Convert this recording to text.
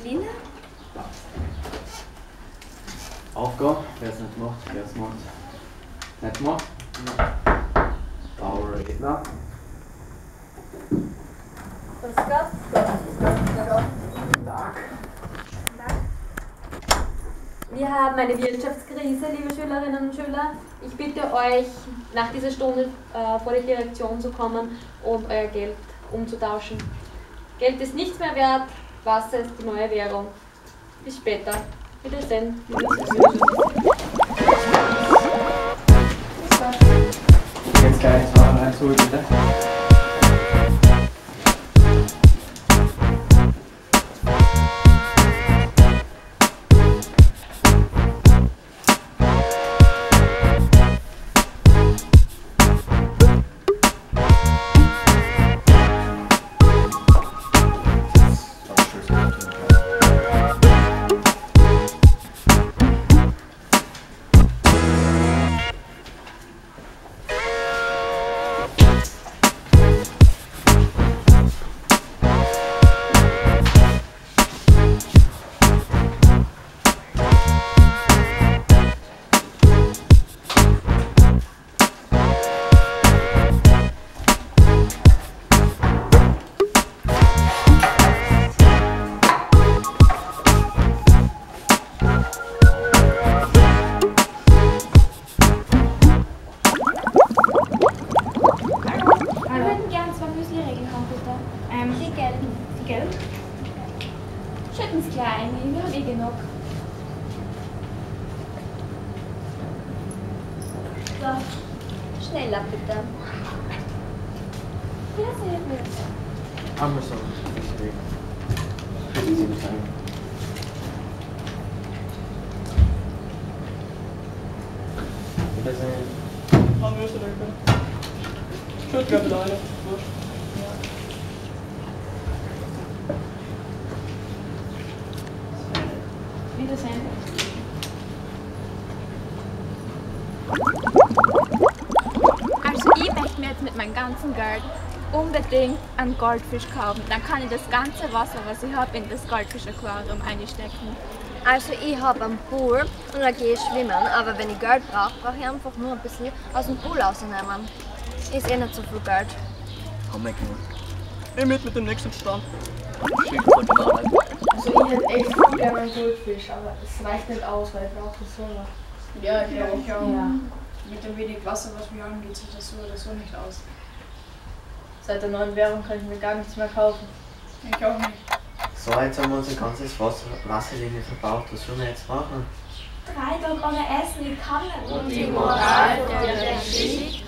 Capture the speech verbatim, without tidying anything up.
Disziplin. Aufgabe, wer es nicht macht, wer es macht. Nicht gemacht. Bauer Redner. Was gab's? Guten Tag. Wir haben eine Wirtschaftskrise, liebe Schülerinnen und Schüler. Ich bitte euch, nach dieser Stunde äh, vor die Direktion zu kommen und euer Geld umzutauschen. Geld ist nichts mehr wert, Wasser ist die neue Währung. Bis später. Wiedersehen. Jetzt gleich zwei rein zurück, bitte. Schneller bitte. Ja, sehr gut. Einmal so. Bitte Sie mich sagen. Wiedersehen. Haben wir so lecker. Schuld, glaube ich, leider. Wurscht. Wiedersehen. Also ich möchte mir jetzt mit meinem ganzen Geld unbedingt einen Goldfisch kaufen. Dann kann ich das ganze Wasser, was ich habe, in das Goldfisch-Aquarium einstecken. Also ich habe einen Pool und da gehe ich schwimmen, aber wenn ich Geld brauche, brauche ich einfach nur ein bisschen aus dem Pool rausnehmen. Ist eh nicht so viel Geld. Komm, weg, Mann. Ich mit mit dem nächsten Stand. Schick voll die Arbeit. Also ich hätte echt voll gerne einen Goldfisch, aber es reicht nicht aus, weil ich brauche das so noch. Ja, glaube ich auch. Ja. Mit dem wenig Wasser, was wir haben, geht sich das so oder so nicht aus. Seit der neuen Währung kann ich mir gar nichts mehr kaufen. Ich auch nicht. So, jetzt haben wir unser ganzes Wasser, Wasserlinie verbraucht. Was sollen wir jetzt machen? Drei Tage ohne Essen, ich kann nicht. Und die Moral der Geschichte